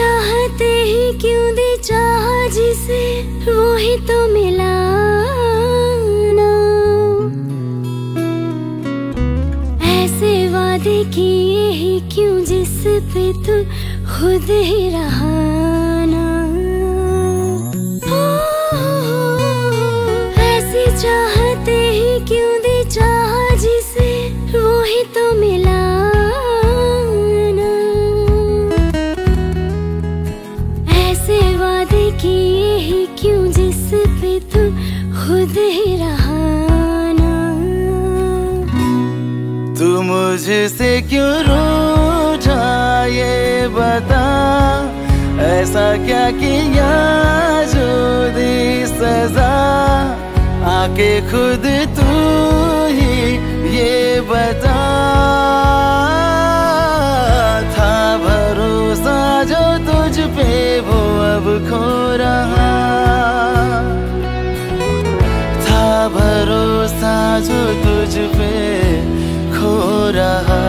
चाहते ही क्यों दी चाह जिसे वो ही तो मिला ना। ऐसे वादे किए ही क्यों जिस पे तू खुद ही रहा ना। ऐसी चाहते ही क्यों दी चाह जिसे वो ही तो मिला ना। ऐसे वादे किए ही क्यों जिस पे तू खुद ही रहा ना। तू मुझसे क्यों रूठा ये बता, ऐसा क्या किया जो दी सजा। आके खुद तू ही ये बता, था भरोसा जो तुझ पे वो अब खो रहा। था भरोसा जो तुझ पे खो रहा।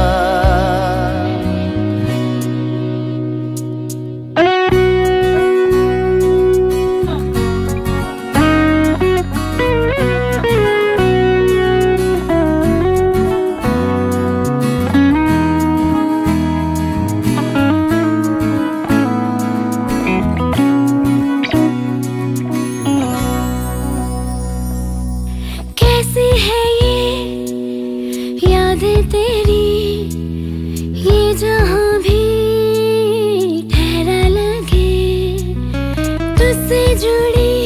कैसी है ये यादें तेरी, ये जहां भी ठहरा लगे। तुझसे जुड़ी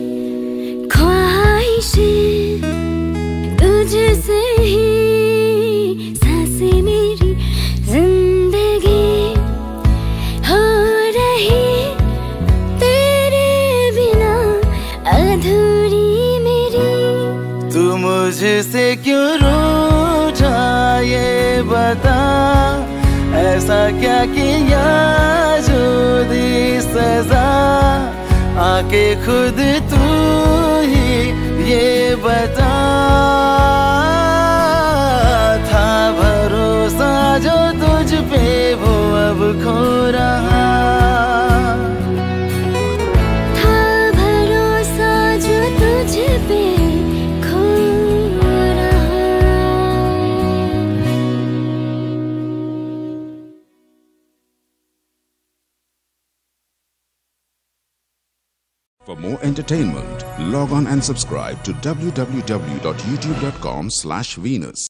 ख्वाहिशें, तुझसे ही सांसें मेरी जिंदगी हो रही तेरे बिना अधूरी मेरी। तू मुझसे क्यों रूठा ये बता, ऐसा क्या किया जो दी सजा। आके खुद तू ही ये बता, था भरोसा जो तुझ पे वो अब खो रहा। था भरोसा जो तुझ पे खो रहा। For more entertainment, log on and subscribe to www.youtube.com/Venus.